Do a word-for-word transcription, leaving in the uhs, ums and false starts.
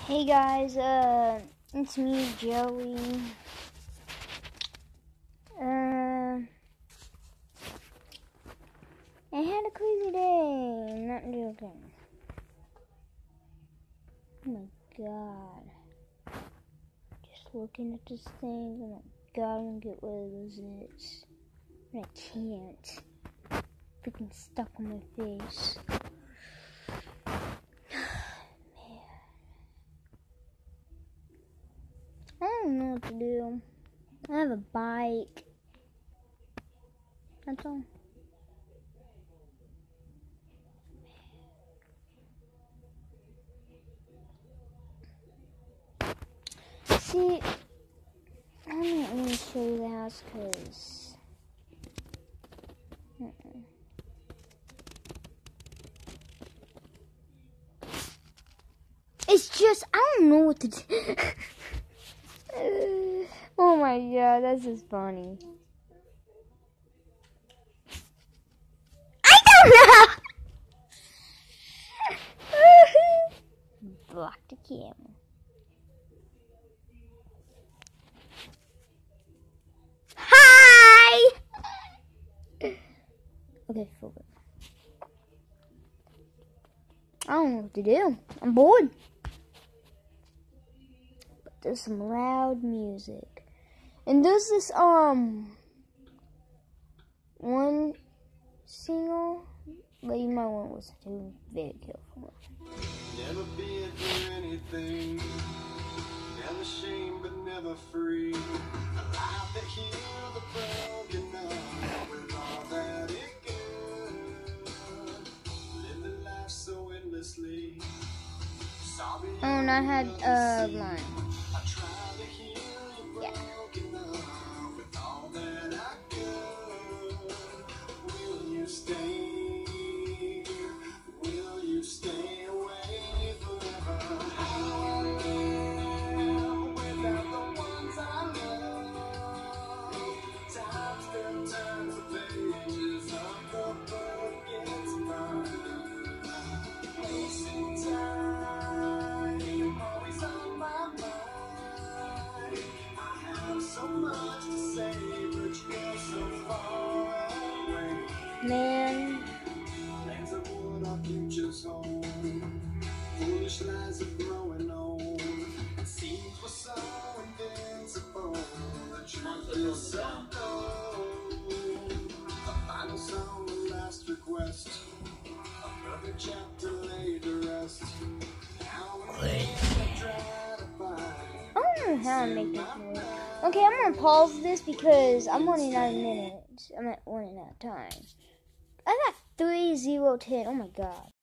Hey guys, uh, it's me, Joey. Uh, I had a crazy day. I'm not joking. Oh my god. Just looking at this thing. Oh my god, I'm gonna get rid of those zits. And I can't. Freaking stuck on my face. I don't know what to do. I have a bike. That's all. See, I'm not going to show you the house because uh-uh. It's just, I don't know what to do. Oh my god, that's just funny. I don't know! Block the camera. Hi! Okay, forward. I don't know what to do. I'm bored. But there's some loud music. And there's this, um, one single, but you might want to listen to very carefully. Never been for anything, never shame but never free. A life that healed the broken up with all that it could. Living life so endlessly. Sorry, Oh, and I had uh, lunch. I tried to heal you broken up with all that I could. Will you stay? Will you stay away forever? I live without the ones I love. Time still turns the pages of the book. It's mine. Wasting time, always on my mind. I have so much to say, but you're so far away. Man. Plans of what our futures hold. Foolish lies are growing old. It seems we're so invincible. The truth is so cold. The final song, the last request. A perfect chapter laid to rest. Now we try to find. I don't know how to make this work. Okay, I'm gonna pause this because I'm running out of minutes. I'm at running out of time. I got three zero ten. Oh my god.